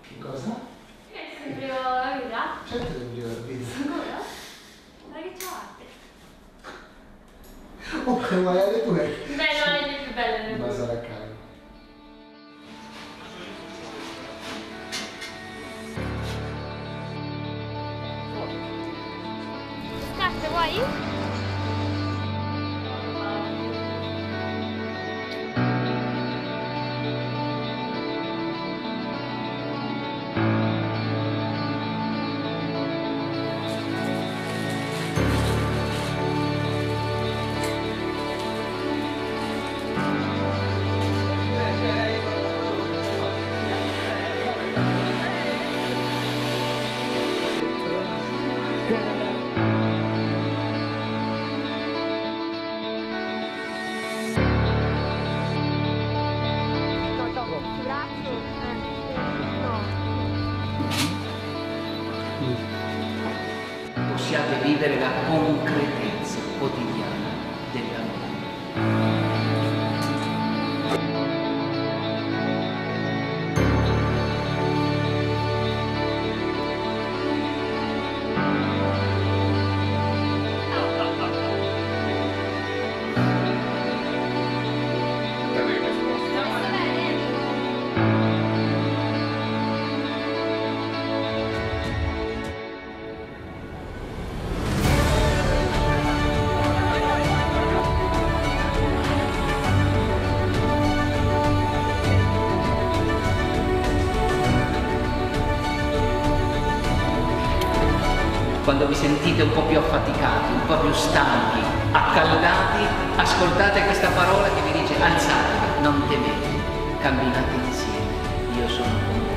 Che cosa? Sembrio la vita? Certo che voglio la vita. Sicuro? Ma che c'ha? Oh, che maiale tu è? Beh, non è le più belle. Ma sarà caro. Cazzo, vuoi? Possiate vivere la concretezza quotidiana dell'amore. Quando vi sentite un po' più affaticati, un po' più stanchi, accaldati, ascoltate questa parola che vi dice: alzatevi, non temete, camminate insieme, io sono con voi.